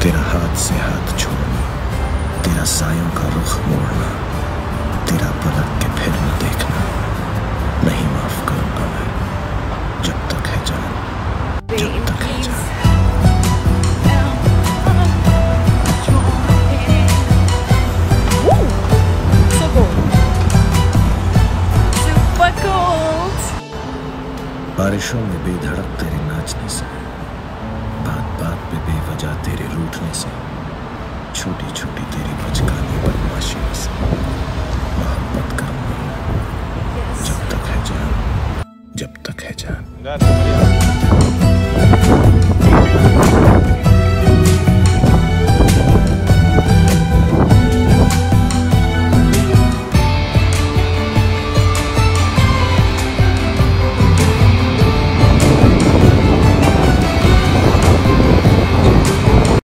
तेरा हाथ से हाथ छोड़ना, तेरा सायों का रुख मोड़ना, तेरा पलट के फिर न देखना, नहीं माफ करूंगा मैं जब तक है जान, जब तक है जान। बारिशों में बेधड़क तेरे नाचने से, बात बात पे बेवजह तेरे रूठने से, छोटी छोटी तेरी बचकानी बदमाशी से मोहब्बत करूंगा जब तक है जान, जब तक है जान।